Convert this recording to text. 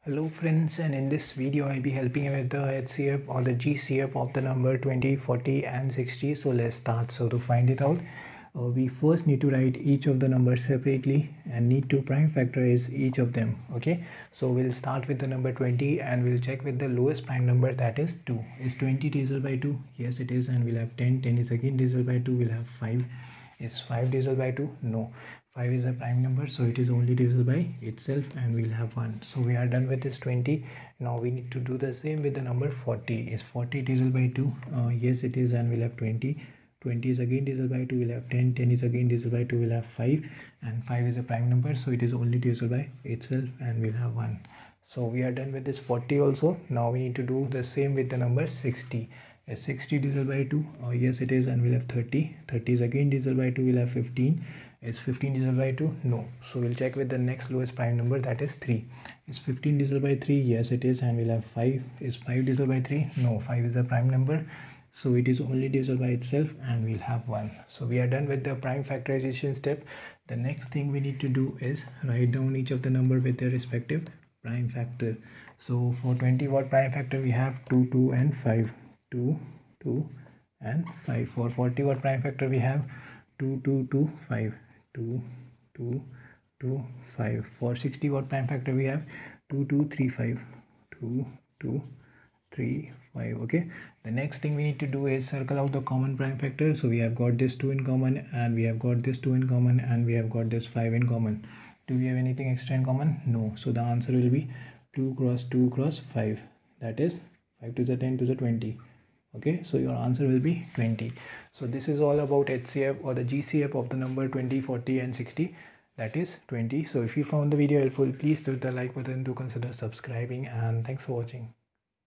Hello friends, and in this video I'll be helping you with the HCF or the GCF of the number 20, 40 and 60. So let's start. So to find it out, we first need to write each of the numbers separately and need to prime factorize each of them. Okay, so we'll start with the number 20 and we'll check with the lowest prime number, that is 2. Is 20 divisible by 2? Yes it is, and we'll have 10. 10 is again divisible by 2. We'll have 5. Is 5 divisible by 2? No. 5 is a prime number, so it is only divisible by itself, and we'll have 1. So we are done with this 20. Now we need to do the same with the number 40. Is 40 divisible by 2? Yes it is, and we'll have 20. 20 is again divisible by 2. We'll have 10. 10 is again divisible by 2. We'll have 5, and 5 is a prime number, so it is only divisible by itself, and we'll have 1. So we are done with this 40 also. Now we need to do the same with the number 60. Is 60 divisible by 2? Yes it is, and we'll have 30. 30 is again divisible by 2. We'll have 15. Is 15 divisible by 2? No. So we'll check with the next lowest prime number, that is 3. Is 15 divisible by 3? Yes it is, and we'll have 5. Is 5 divisible by 3? No. 5 is a prime number, so it is only divisible by itself, and we'll have 1. So we are done with the prime factorization step. The next thing we need to do is write down each of the number with their respective prime factor. So for 20 what prime factor we have? 2, 2 and 5. 2, 2 and 5. For 40 what prime factor we have? 2, 2, 2, 5. 2, 2, 2, 5. For 60 what prime factor we have? 2, 2, 3, 5. 2, 2, 3, 5. Okay, the next thing we need to do is circle out the common prime factor. So we have got this 2 in common, and we have got this 2 in common, and we have got this 5 in common. Do we have anything extra in common? No. So the answer will be 2 cross 2 cross 5, that is 5 to the 10 to the 20. Okay, so your answer will be 20. So this is all about HCF or the GCF of the number 20, 40 and 60, that is 20. So if you found the video helpful, please hit the like button, to consider subscribing, and thanks for watching.